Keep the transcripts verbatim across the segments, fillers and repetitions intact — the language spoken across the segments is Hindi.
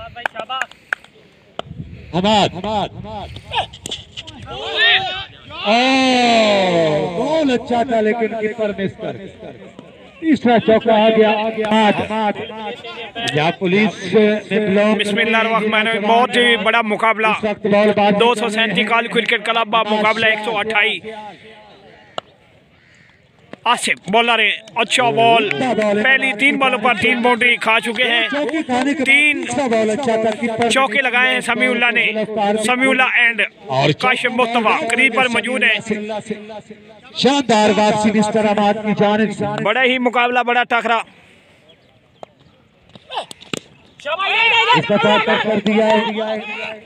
हमाद बहुत अच्छा था लेकिन कीपर मिस कर तीसरा चौका आ गया। या पुलिस बिस्मिल्लाहिर्रहमानिर्रहीम। बहुत ही बड़ा मुकाबला दो सौ सैंतीस काल क्रिकेट क्लब मुकाबला एक सौ अट्ठाईस। आसिफ बॉलर है, अच्छा बॉल। पहली तीन बॉलों पर तीन बाउंड्री खा चुके हैं। तीन चौके लगाए हैं समीउल्लाह ने। समीउल्लाह एंड काशिफ मुस्तफा करीब पर मौजूद है। शानदार वापसी मिस्टर अहमद की जानिब से। बड़ा ही मुकाबला, बड़ा टकरा। कर दिया है।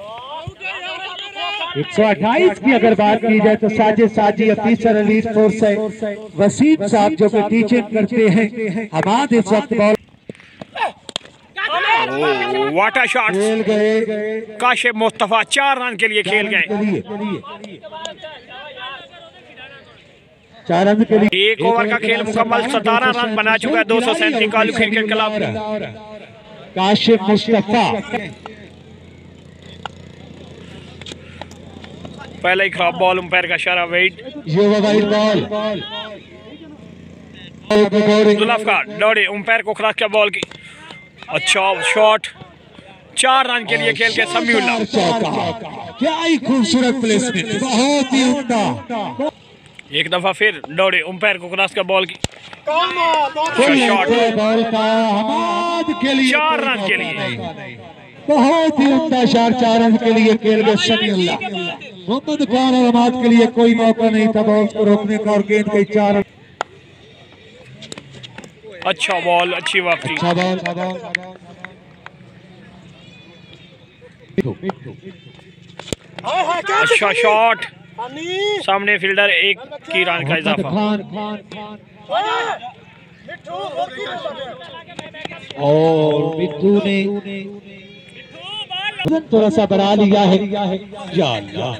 एक सौ अट्ठाईस की अगर बात की जाए तो साजिद साजी अफीसर अली फोर्स है, वसीम साहब जो कि टीचिंग करते हैं। हमाद इस वक्त बॉल वाटर शॉट खेल गए। काशिफ मुस्तफा चार रन के लिए खेल गए। चार रन के लिए एक ओवर का खेल मुकम्मल सतारह रन बना चुका है दो सौ सैंतीस कालू क्रिकेट क्लब। काशिफ मुस्तफा पहले ही खराब बॉल, अंपायर का इशारा वेट। ये वाइड बॉल जुल्फकार दौड़े, अंपायर को खराब किया बॉल की। अच्छा शॉट, चार रन के लिए खेल के समीउल्लाह। क्या ही खूबसूरत प्लेसमेंट, बहुत ही उम्दा। एक दफा फिर दौड़े, अंपायर को क्रॉस किया बॉल की। शॉट बॉल का हमाद के लिए चार रन के लिए, बहुत ही उम्दा शॉट। चार रन के लिए खेल गए समीउल्लाह। मोहम्मद खान और हमाद के लिए कोई मौका नहीं था बॉल को रोकने का और गेंद के चार। अच्छा बॉल, अच्छी वापसी। अच्छा बॉल, अच्छा शॉट, सामने फील्डर, एक की रन का इजाफा। और मिट्टू ने थोड़ा सा बढ़ा लिया है। या अल्लाह,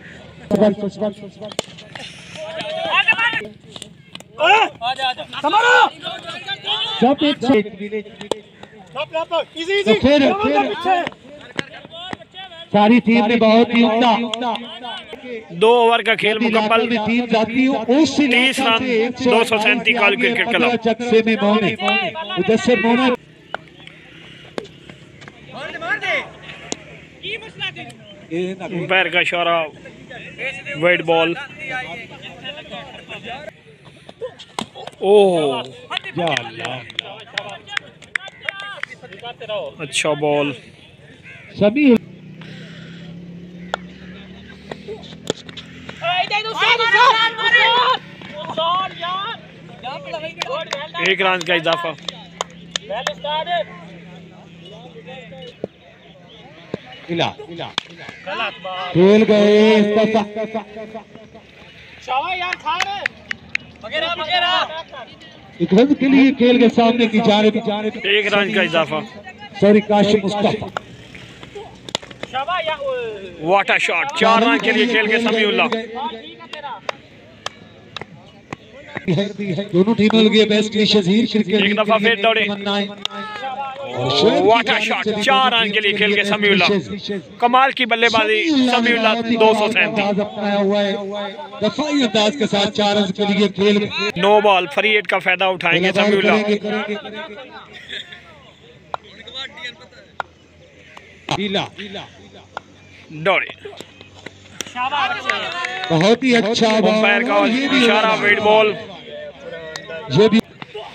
जब एक तो फिर सारी टीम ने बहुत ही उम्दा। दो ओवर का खेल मुकम्मल, में टीम जाती है तीस रन दो सौ सैंतीस काल क्रिकेट क्लब। चक्से में मोने उधर से मोना अंपायर का इशारा वाइड बॉल। ओह अच्छा बॉल। सभी एक रन का इजाफा। खेल गए एक रन के लिए खेल के सामने की जानिब। एक रन का इजाफा। Sorry Kashif Mustafa. What a shot, चार रन के लिए खेल के समीउल्लाह। दोनों टीमों के बेस्ट शजीर क्रिकेट। एक दफा फिर दौड़े, वाटर शॉट, चार रन के लिए खेल के समीउल्लाह। कमाल की बल्लेबाजी समीउल्लाह। दो सौ सैंतीस अपनाया हुआ है, दफाई अंदाज के साथ चार रन के लिए खेल। नो बॉल, फ्री हिट का फायदा उठाएंगे समीउल्लाह। दौड़े, बहुत ही अच्छा अंपायर का इशारा वेट बॉल। ये भी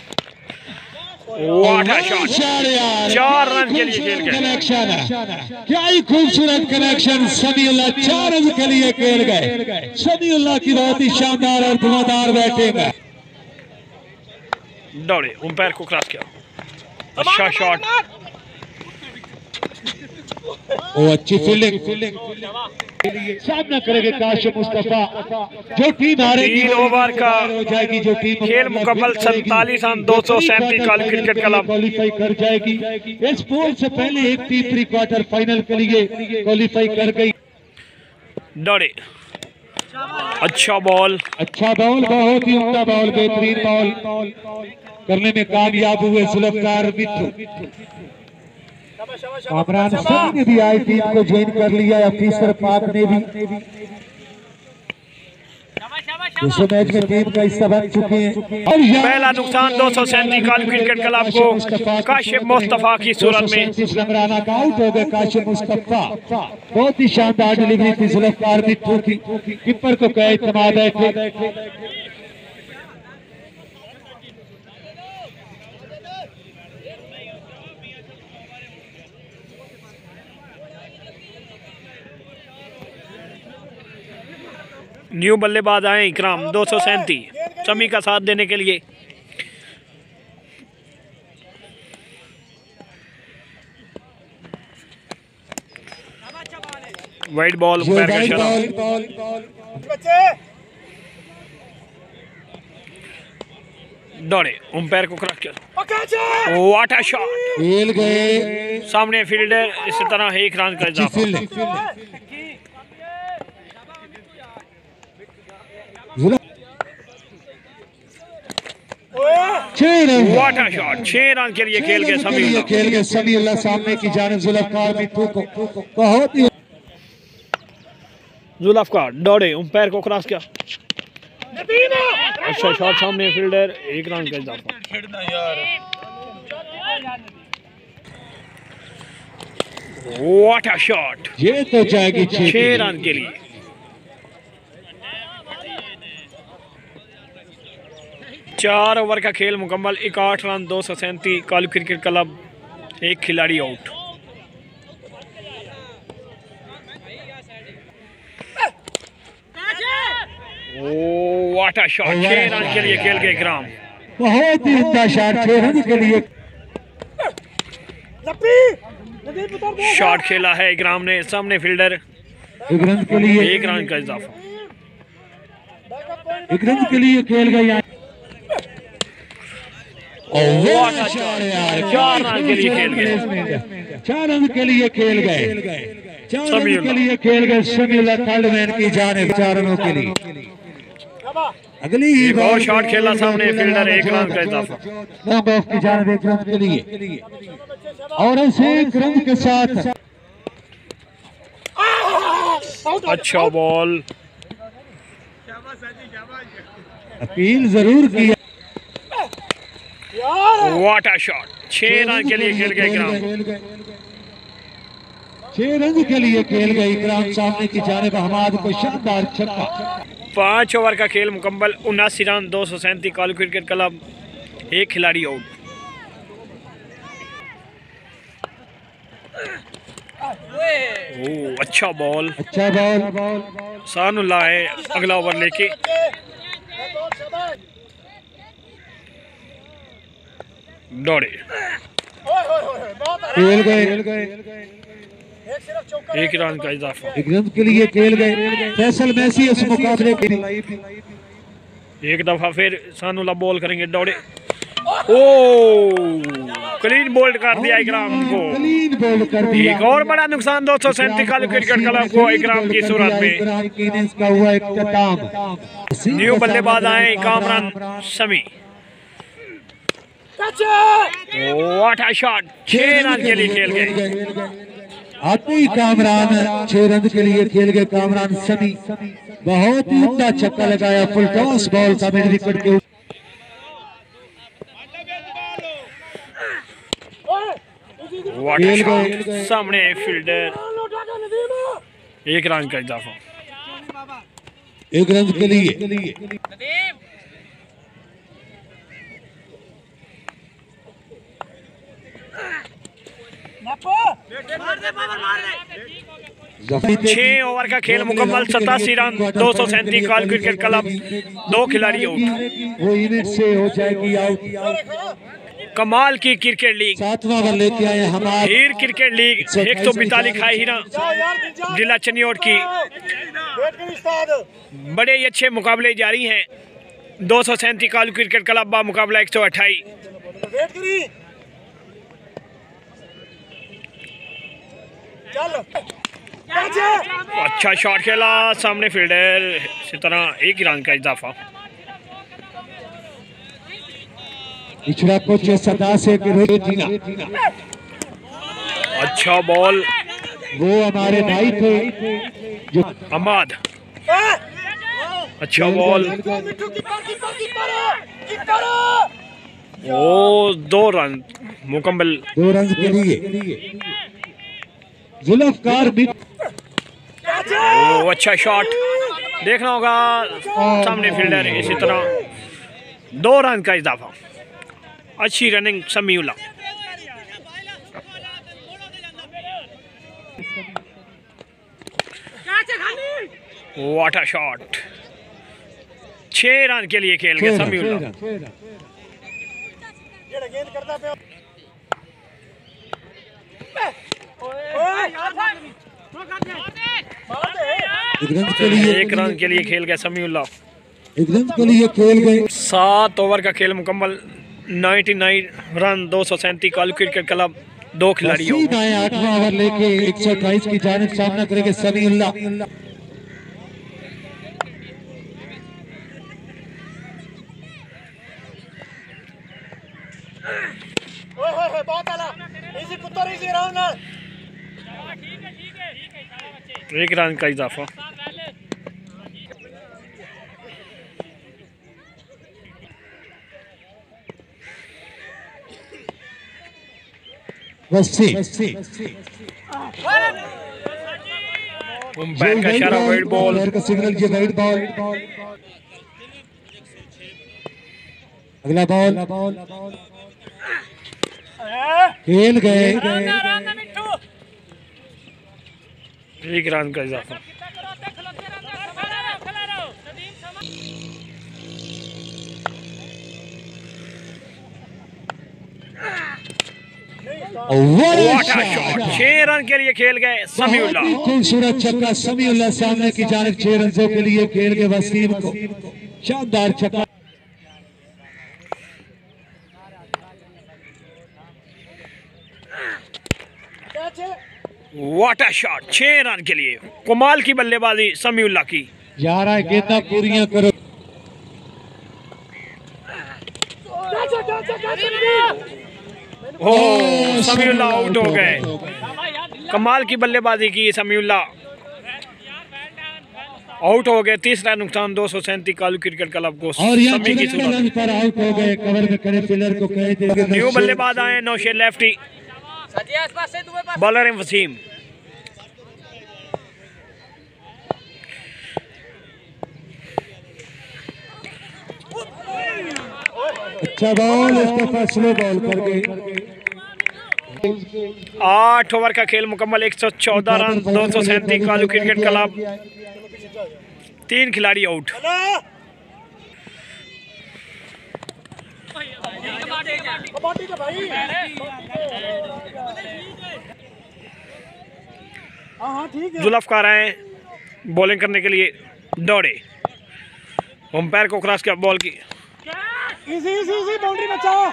वाटर शॉट, चार रन के लिए खेल गए। कनेक्शन है, क्या ही खूबसूरत कनेक्शन। समीउल्लाह चार रन के लिए खेल गए। समीउल्लाह की बहुत ही शानदार और धुआंधार बैटिंग है। दौड़े, अंपायर को क्रॉस किया, अच्छा शॉट। वो अच्छी फील्डिंग सामना करेंगे काशिफ मुस्तफा। जो टीम हारेगी तीन ओवर का हो जाएगी, जो टीम खेल मुकम्मल सैंतालीस रन दो सौ सैंतीस काल क्रिकेट क्लब क्वालिफाई कर जाएगी। इस पोल से पहले एक टीम प्री क्वार्टर फाइनल के लिए क्वालिफाई कर गई। दौड़े, अच्छा बॉल, अच्छा बॉल, बहुत ही उम्दा बॉल, बेहतरीन बॉल करने में कामयाब हुए जुल्फकार मिट्टू। कामरान सभी ने भी आई टीम को ज्वाइन कर लिया। अफीसर पाक ने भी इस मैच में टीम का हिस्सा बन चुके हैं। और पहला नुकसान दो सौ सैंतीस काल क्रिकेट क्लब को काशिफ मुस्तफा की सूरत में रमराना का आउट हो गए। काशिफ मुस्तफा बहुत ही शानदार डिलीवरी थी, जुल्फकार मिट्टू की, कीपर को कहे इत्मीनान है। न्यू बल्लेबाज आए इकराम दो सौ सैंतीस समी का साथ देने के लिए। वाइड बॉल पैर का इशारा, दौड़े उम्पायर को क्रॉस किया, व्हाट अ शॉट, खेल गए सामने फील्डर, इसी तरह एक रन का इजाफा। व्हाट अ शॉट, छह रन के लिए खेल गए समीउल्लाह, खेल गए समीउल्लाह सामने की जानिब जुल्फकार मिट्टू को बहुत ही जुल्फकार दौड़े उम्पायर को क्रॉस किया, अच्छा शॉट, सामने फील्डर, एक रन का इजाफा। व्हाट अ शॉट, ये तो जाएगी छह रन के लिए। चार ओवर का खेल मुकम्मल, इकहठ रन, दो सौ सैंतीस काल क्रिकेट क्लब, एक खिलाड़ी out. Oh what a shot, छह रन के लिए खेल गए इकराम, बहुत ही उम्दा शॉट, छह रन के लिए शॉट खेला है इकराम ने, सामने फील्डर, एक रन के लिए एक रन का इजाफा। एक रन के लिए खेल गए, चार रन के लिए खेल गए, चार रन के लिए खेल गए, चार रन के लिए खेल गए समीउल्लाह थर्ड मैन की जानिब, चार रनों के लिए। अगली ही और शॉट खेला सामने फील्डर, एक रन का इजाफा। लॉन्ग ऑफ की जानिब एक रन के लिए, और ऐसे एक रन के साथ अच्छा बॉल, अपील जरूर किया। व्हाट अ शॉट, छह रन के लिए खेल गए इकराम, छह रन के लिए खेल गए इकराम, सामने की जानिब हमाद को शानदार छक्का। पाँच ओवर का खेल मुकम्मल, उनासी रन, दो सौ सैंतीस काल क्रिकेट क्लब, एक खिलाड़ी आउट। ओह अच्छा बॉल, अच्छा बॉल, सानुल्लाह है अगला ओवर लेके, दौड़े, खेल गए, एक रन का इजाफा। एक रन के लिए खेल गए फैसल मैसी इस मुकाबले के लिए। एक दफा फिर सानुल्लाह बॉल करेंगे, दौड़े, ओ क्लीन बोल्ड कर दिया इकराम को, क्लीन बोल्ड कर दिया। एक और बड़ा नुकसान दो सौ सैंतीस काल क्रिकेट क्लब को इकराम की सूरत में। का हुआ इख्तिताम। न्यू बल्लेबाज आए Kamran Sami, what a shot, छह रन के लिए खेल गए, आते ही कामरान छह रन के लिए खेल गए। कामरान समी बहुत ही उम्दा छक्का लगाया, फुल टॉस बॉल था मिड विकेट के ऊपर, व्हाट अ शॉट, सामने फील्डर, एक रन का इजाफा। एक रन के लिए छह ओवर का खेल मुकम्मल, सतासी रन, दो सौ सैंतीस काल क्रिकेट क्लब, दो खिलाड़ी आउट। वो इवेंट से हो जाएगी आउट। कमाल की क्रिकेट लीग, सातवां ओवर लेके आए हमारे हीर क्रिकेट लीग, एक सौ पैंतालीस खाई हीरा जिला चनियोट की, बड़े ही अच्छे मुकाबले जारी हैं। दो सौ सैंतीस काल क्रिकेट क्लब बा मुकाबला एक सौ अट्ठाईस। अच्छा शॉट खेला, सामने फील्डर, इसी तरह एक रन का इजाफा। पिछड़ा कोच सदा से अच्छा बॉल, वो हमारे भाई थे जो अहमद। अच्छा बॉल, ओ दो रन मुकम्मल। दो रन के लिए जुल्फकार भी। ओ अच्छा शॉट, देखना होगा सामने फील्डर। इसी तरह दो रन का इजाफा। अच्छी running Samiullah. What a shot, छह रन के लिए खेल गए समीउल्लाह। एक रन के लिए खेल गए समीउल्लाह। एक रन के लिए खेल गए। सात ओवर का खेल मुकम्मल। निन्यानवे रन, दो सौ सैंतीस कालू क्रिकेट क्लब दो खिलाड़ी हो। आठवां ओवर लेके एक सौ अट्ठाईस की जानिब सामना करेंगे समीउल्लाह। एक रन का इजाफा। उम्पायर का इशारा, वाइड बॉल का सिग्नल, ये वाइड बॉल। अगला बॉल खेल गए। एक रन का इजाफा। छह रन के लिए खेल गए समीउल्लाह। खूबसूरत छक्का समीउल्लाह सामने की जानिब छह रनों के लिए खेल गए वसीम को। शानदार छक्का। व्हाट अ शॉट, छह रन के लिए कमाल की बल्लेबाजी समीउल्लाह की। ग्यारह गेंदा पूरियां करो। ओ समीउल्लाह आउट हो गए। कमाल की बल्लेबाजी की समीउल्लाह, आउट हो गए। तीसरा नुकसान दो सौ सैंतीस कालू क्रिकेट क्लब को। और समी की सूरत पर आउट हो गए। कवर में खड़े फिलर को कह दे। न्यू बल्लेबाज आए नौशेर लेफ्टी, बॉलर है वसीम। अच्छा बॉल, इसको स्लो बॉल कर गए। आठ ओवर का खेल मुकम्मल। एक सौ चौदह रन, दो सौ सैंतीस कालू क्रिकेट क्लब, तीन खिलाड़ी आउट। जुल्फकार आए बॉलिंग करने के लिए, दौड़े। अंपायर को क्रॉस किया बॉल की। इजी इजी इजी बाउंड्री बचाओ।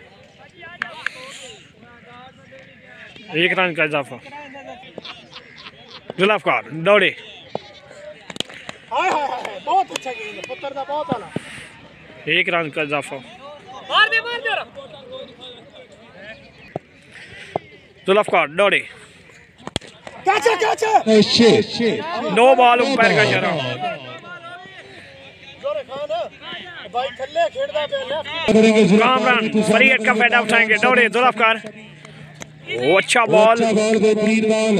एक रन का इजाफा। जुल्फकार दौड़े। हाय हाय हाय, बहुत अच्छा गेंद पुत्र दा, बहुत आला। एक रन का इजाफा। मार दे मार दे। जुल्फकार दौड़े। Catch catch. No ball, umpire का इशारा। भाई थल्ले खेड़दा पे लेफ्ट। कामरान फरीद का फायदा उठाएंगे। दौड़े जुल्फकार। ओ अच्छा बॉल, बेहतरीन बॉल।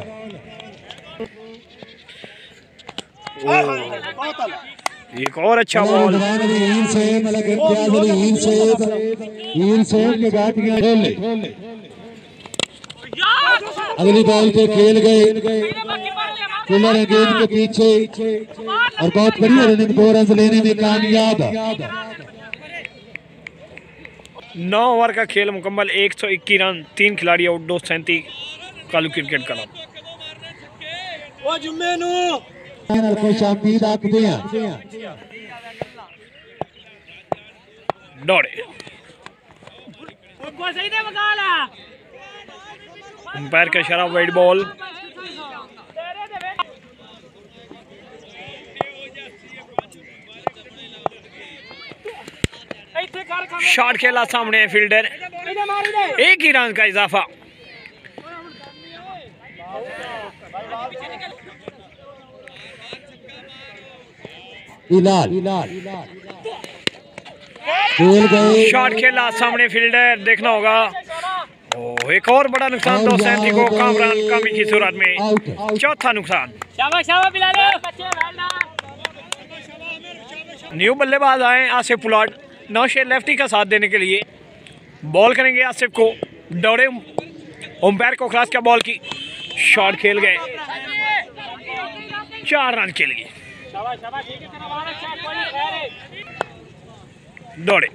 बहुत आला। एक और अच्छा बॉल। अगली बॉल पे खेल गए। कुलर है गेंद के पीछे और बहुत बढ़िया रनिंग, दो रन लेने में कामयाब। नौ ओवर का खेल मुकम्मल। एक सौ इक्कीस रन, तीन खिलाड़ी आउट, दो सौ सैंतीस कालू क्रिकेट क्लब। ओ जुम्मे नू को शामिल आखते हैं। दौड़े। अंपायर का इशारा, वाइड बॉल। शॉट खेला सामने फील्डर। एक ही रन का इजाफा। इलाल खेल गए। शॉट खेला सामने फील्डर, देखना होगा। ओ, एक और बड़ा नुकसान दो सैंती को कामरान कामी की सूरत में, चौथा नुकसान। न्यू बल्लेबाज आए आसिफ पुलाट, नौशेर लेफ्टी का साथ देने के लिए। बॉल करेंगे आसिफ को, दौड़े अंपायर को क्रॉस किया बॉल की, शॉट खेल गए चार रन के लिए। दौड़े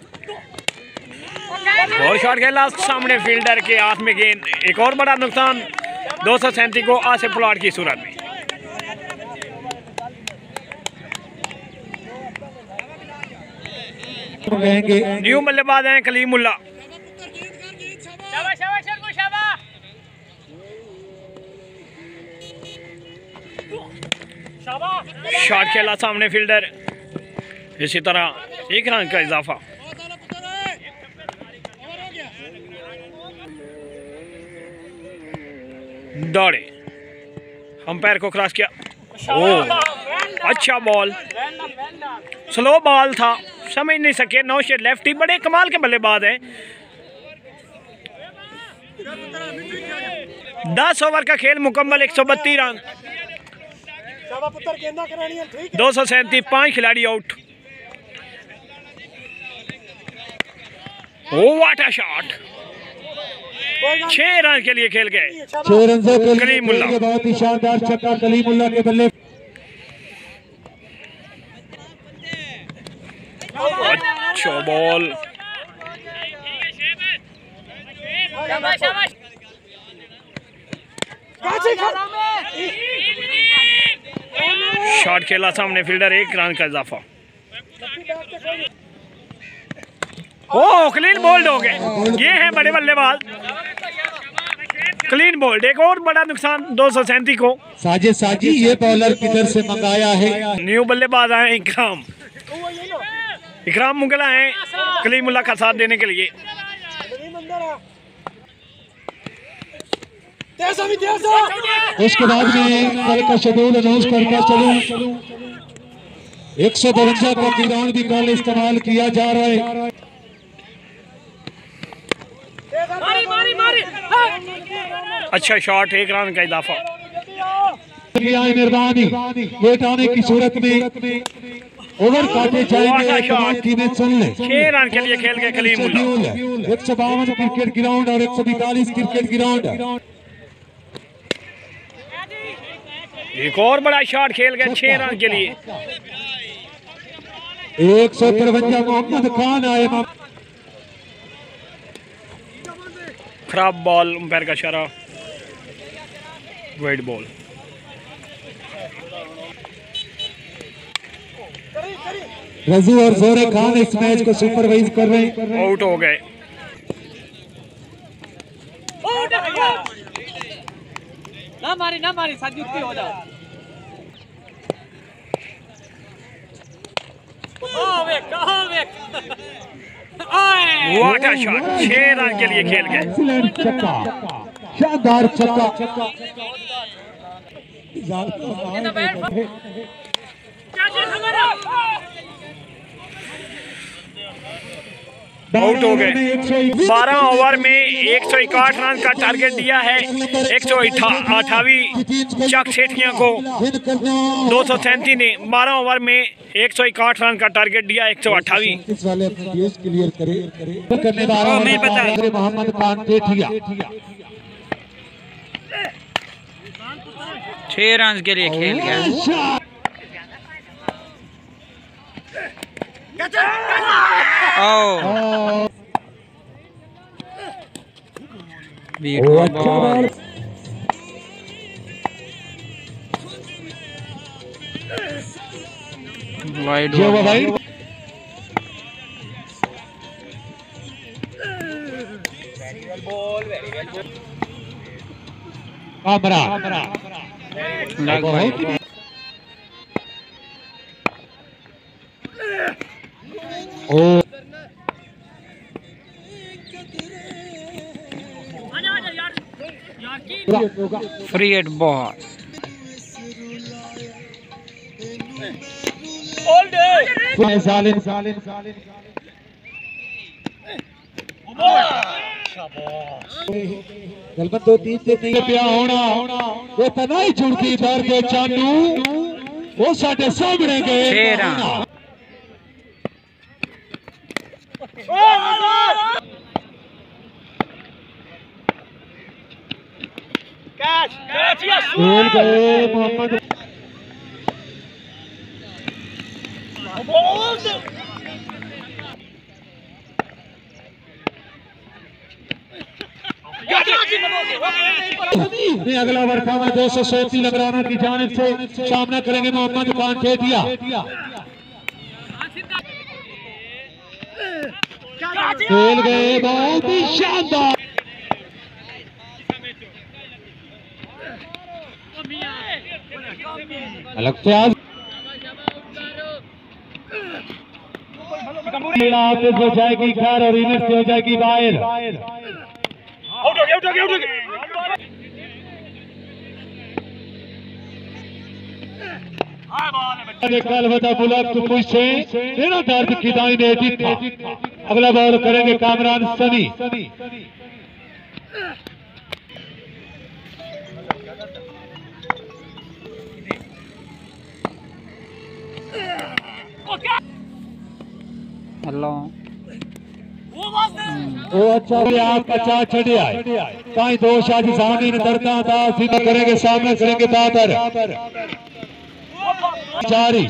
और शॉट खेला सामने फील्डर के हाथ में गेंद, एक और बड़ा नुकसान दो सौ सैंतीस को आसिफ पुलाट की सूरत में। न्यू बल्लेबाज हैं कलीमुल्ला, शॉट खेला सामने फील्डर, इसी तरह एक रन का इजाफा। दौड़े, अंपायर को क्रॉस किया, ओ अच्छा बॉल, स्लो बॉल था, समझ नहीं सके। नौशेर लेफ्टी बड़े कमाल के बल्लेबाज हैं। दस ओवर का खेल मुकम्मल, एक सौ बत्तीस रन, दो सौ सैंतीस, पांच खिलाड़ी out. Oh what a shot, छह रन के लिए खेल गए। छह रन से कलीमुल्ला, बहुत ही शानदार छक्का कलीमुल्ला के बल्ले। अच्छा बॉल, शॉट खेला सामने फील्डर, एक रन का इजाफा। ओ क्लीन बोल्ड हो गए, ये हैं बड़े बल्लेबाज, क्लीन बोल्ड। एक और बड़ा नुकसान दो सौ सैंतीस को। साजे साजी ये बॉलर किधर से मंगाया है। न्यू बल्लेबाज आए इकराम, इकराम मुगला हैं कलीमुल्ला का साथ देने के लिए। उसके बाद में कल का शेड्यूल अनाउंस करके चलूं। एक सौ बवंजा का ग्राउंड भी कल इस्तेमाल किया जा रहा है। अच्छा शॉट, एक रन का इजाफा। मेहरबानी लेट आने की सूरत में ओवर काटे जाएंगे। सुन ले, छह रन के लिए खेल गए कलीमुल्ला। एक सौ बावन क्रिकेट ग्राउंड और एक सौ बैतालीस क्रिकेट ग्राउंड। एक और बड़ा शॉट खेल गए छह रन के लिए। एक सौ तिरवंजा मोहम्मद खान आए। खराब बॉल, अंपायर का इशारा, वाइड बॉल। रजू और जोरे खान इस मैच को सुपरवाइज कर रहे हैं। आउट हो गए। ना मारी ना मारी, साथ जुटती हो जाओ। कहाँ वे कहाँ वे व्हाट अ शॉट, छह रन के लिए खेल गए। एक्सीलेंट छक्का, शानदार छक्का। आउट हो गए। बारह ओवर में एक सौ इकसठ रन का टारगेट दिया है एक सौ अठावी चक सेठिया को। दो सौ सैंतीस ने बारह ओवर में एक सौ इकसठ रन का टारगेट दिया एक सौ अठावी। मोहम्मद खान सेठिया छह रन के लिए खेल गया। Oh ball wide wide camera लग गई। Oh free hit ball. जालिम जालिम जालिम गलबत दो तीन से नहीं पिया होना ये तनाई छुड़की दर के चानू वो साडे सामने गए कैच कैच यस खेल गए मोहम्मद अगला वर्षा में दो सौ सैंतीस लगराना की जानिब से सामना करेंगे मोहम्मद खान ठेठिया। खेल गए बहुत ही शानदार अलग से आज हो जाएगी घर और इनर से हो जाएगी बाहर। आउट हो गया आउट हो गया आउट हो गया कल बता बुलक तो कुछ से तेरा दर्द की दाई ने जीत था। अगला बॉल करेंगे कामरान सनी। हेलो वो अच्छा भी आप अच्छा छड़े आए कहीं दो शादी सामने न डरता था सीधा करेंगे सामने करेंगे दादर जारी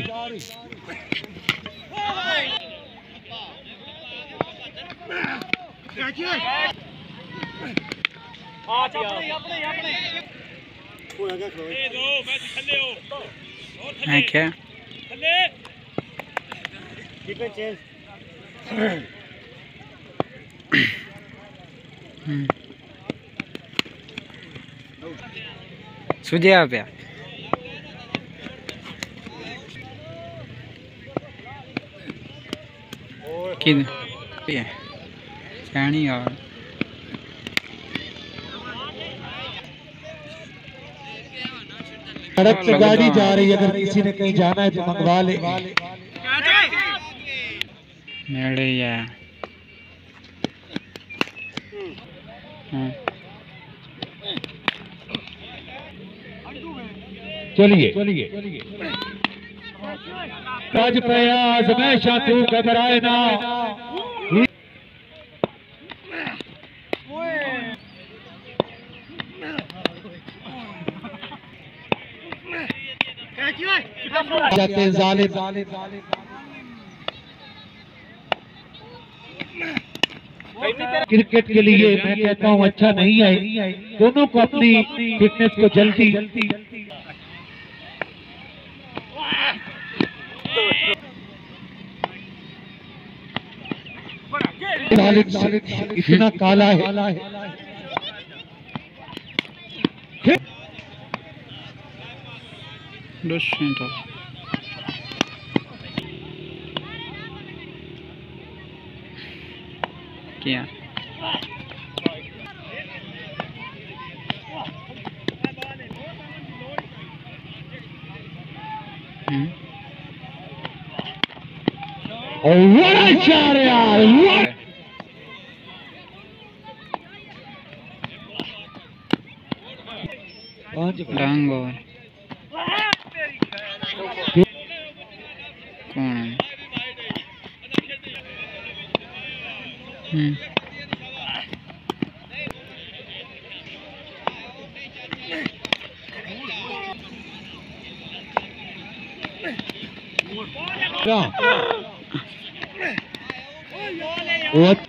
है क्या सुझे पे किन चाणी और सड़क पे गाड़ी जा रही है अगर किसी ने कहीं जाना है तो मंगवा ले मेरे या चलिए चलिए राज प्रयास हमेशा तू घबराए ना जाते जालिम क्रिकेट के लिए मैं कहता हूँ अच्छा नहीं है दोनों को अपनी फिटनेस को जल्दी इतना काला है क्या यार डांगो कौन है हम्म what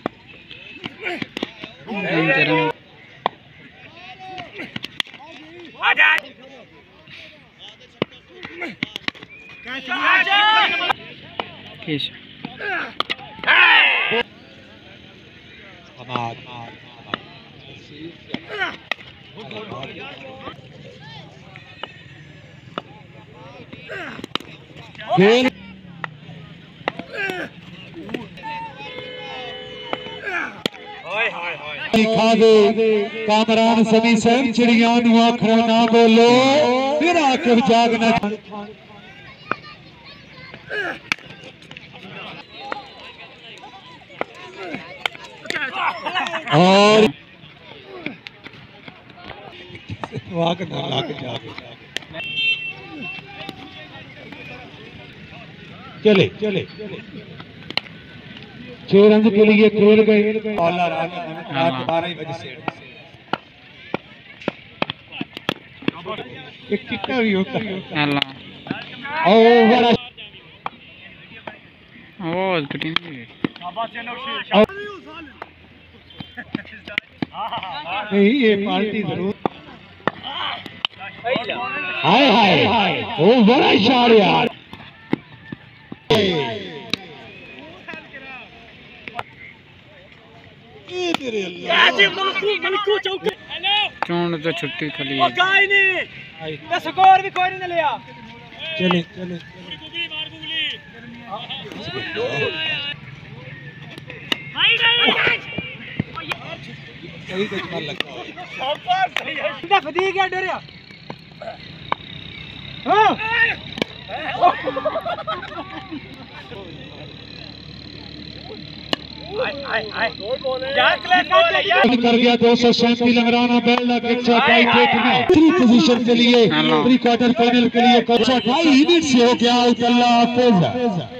किस खेल दे कामरान सभी सैन चिड़िया नु आखरा ना बोलो फिर आके जागना और वाक ना लाके जागे चले चले छह रन के लिए खेल गए और रात बारह बजे से एक टिक्का भी होता है ओवर आवाज कटी नहीं ये पार्टी जरूर हाय हाय ओ बड़ा शॉट यार चौंड तो छुट्टी थली स्कोर भी कोई नहीं लिया चले चले सही कचमार लगता है फदी क्या डरिया हां कर गया दो सौ सैंतीस लंगराना बेला कच्चा टाई फेंकना तीसरी पोजीशन के लिए प्री क्वार्टर फाइनल के लिए कच्चा ढाई इनिंग से हो गया अल्लाह हाफिज।